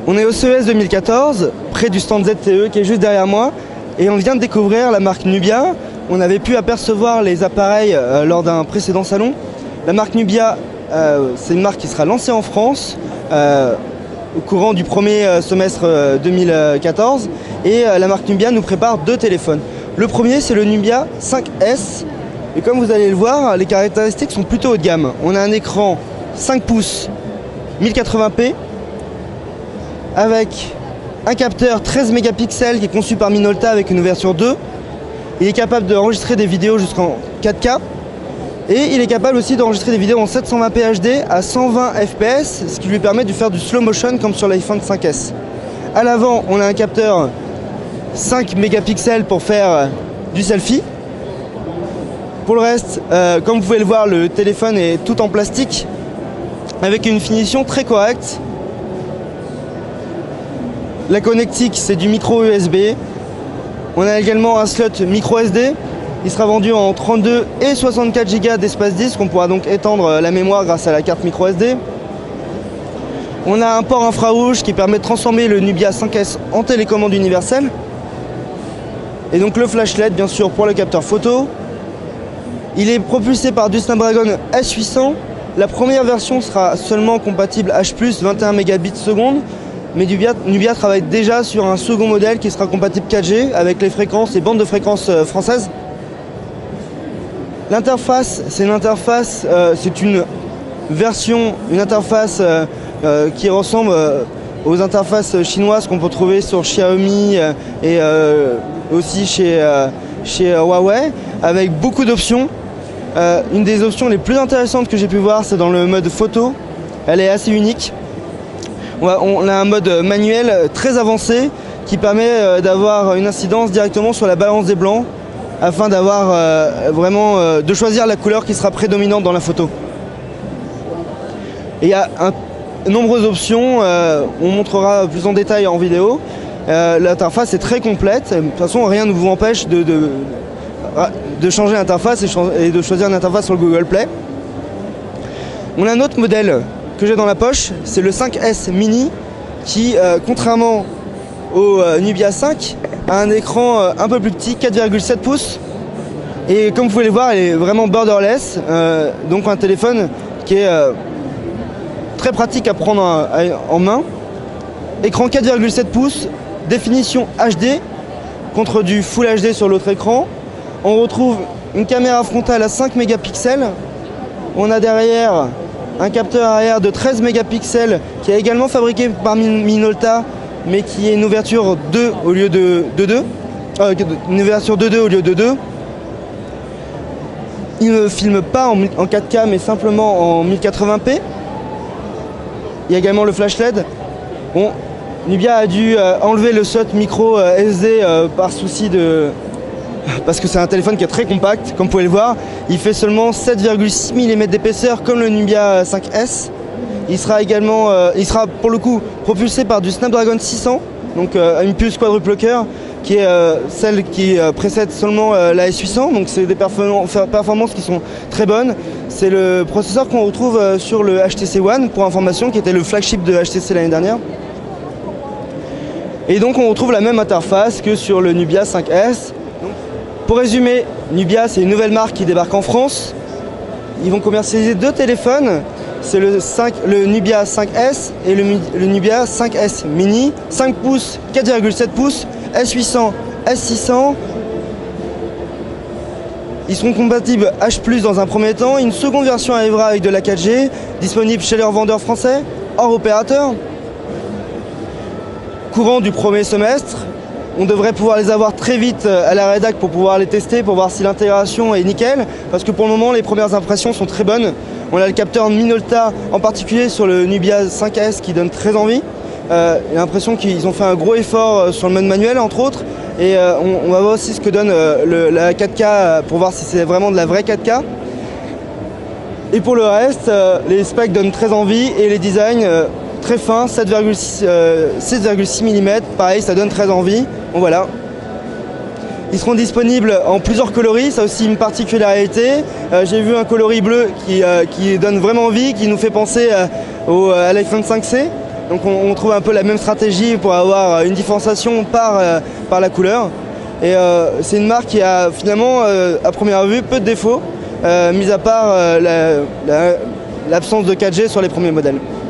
On est au CES 2014, près du stand ZTE qui est juste derrière moi, et on vient de découvrir la marque Nubia. On avait pu apercevoir les appareils lors d'un précédent salon. La marque Nubia, c'est une marque qui sera lancée en France au courant du premier semestre 2014, et la marque Nubia nous prépare 2 téléphones. Le premier, c'est le Nubia 5S, et comme vous allez le voir, les caractéristiques sont plutôt haut de gamme. On a un écran 5 pouces 1080p, avec un capteur 13 mégapixels qui est conçu par Minolta avec une ouverture 2. Il est capable d'enregistrer des vidéos jusqu'en 4K. Et il est capable aussi d'enregistrer des vidéos en 720p HD à 120 fps, ce qui lui permet de faire du slow motion comme sur l'iPhone 5S. À l'avant, on a un capteur 5 mégapixels pour faire du selfie. Pour le reste, comme vous pouvez le voir, le téléphone est tout en plastique avec une finition très correcte. La connectique, c'est du micro USB. On a également un slot micro SD. Il sera vendu en 32 et 64 Go d'espace disque. On pourra donc étendre la mémoire grâce à la carte micro SD. On a un port infrarouge qui permet de transformer le Nubia 5S en télécommande universelle. Et donc le flash LED, bien sûr, pour le capteur photo. Il est propulsé par du Snapdragon S800. La première version sera seulement compatible H+, 21 mégabits seconde. Mais Nubia travaille déjà sur un second modèle qui sera compatible 4G avec les bandes de fréquences françaises. L'interface, c'est une interface qui ressemble aux interfaces chinoises qu'on peut trouver sur Xiaomi et aussi chez Huawei, avec beaucoup d'options. Une des options les plus intéressantes que j'ai pu voir, c'est dans le mode photo. Elle est assez unique. On a un mode manuel très avancé qui permet d'avoir une incidence directement sur la balance des blancs afin d'avoir de choisir la couleur qui sera prédominante dans la photo. Et il y a nombreuses options, on montrera plus en détail en vidéo. L'interface est très complète. De toute façon, rien ne vous empêche de changer l'interface et de choisir une interface sur le Google Play. On a un autre modèle que j'ai dans la poche, c'est le 5S Mini qui, contrairement au Nubia 5, a un écran un peu plus petit, 4,7 pouces. Et comme vous pouvez le voir, il est vraiment borderless, donc un téléphone qui est très pratique à prendre en main. Écran 4,7 pouces, définition HD, contre du Full HD sur l'autre écran. On retrouve une caméra frontale à 5 mégapixels. On a derrière un capteur arrière de 13 mégapixels qui est également fabriqué par Minolta, mais qui est une ouverture 2 au lieu de 2. Une ouverture 2.2 au lieu de 2. Il ne filme pas en 4K mais simplement en 1080p. Il y a également le flash LED. Bon, Nubia a dû enlever le slot micro SD par souci de... parce que c'est un téléphone qui est très compact, comme vous pouvez le voir. Il fait seulement 7,6 mm d'épaisseur comme le Nubia 5S. Il sera également, pour le coup propulsé par du Snapdragon 600, donc une puce quadruple cœur, qui est celle qui précède seulement la S800, donc c'est des performances qui sont très bonnes. C'est le processeur qu'on retrouve sur le HTC One, pour information, qui était le flagship de HTC l'année dernière. Et donc on retrouve la même interface que sur le Nubia 5S. Pour résumer, Nubia, c'est une nouvelle marque qui débarque en France. Ils vont commercialiser 2 téléphones. C'est le Nubia 5S et le Nubia 5S Mini. 5 pouces, 4,7 pouces, S800, S600. Ils seront compatibles H+, dans un premier temps. Une seconde version arrivera avec de la 4G, disponible chez les revendeurs français, hors opérateur. Courant du premier semestre. On devrait pouvoir les avoir très vite à la rédac pour pouvoir les tester, pour voir si l'intégration est nickel. Parce que pour le moment, les premières impressions sont très bonnes. On a le capteur Minolta, en particulier sur le Nubia 5S, qui donne très envie. J'ai l'impression qu'ils ont fait un gros effort sur le mode manuel, entre autres. Et on va voir aussi ce que donne la 4K pour voir si c'est vraiment de la vraie 4K. Et pour le reste, les specs donnent très envie et les designs très fins, 7,6 mm, pareil, ça donne très envie. Bon voilà. Ils seront disponibles en plusieurs coloris, ça a aussi une particularité. J'ai vu un coloris bleu qui donne vraiment envie, qui nous fait penser à l'iPhone 5C. Donc on trouve un peu la même stratégie pour avoir une différenciation par la couleur. Et c'est une marque qui a finalement, à première vue, peu de défauts, mis à part l'absence de 4G sur les premiers modèles.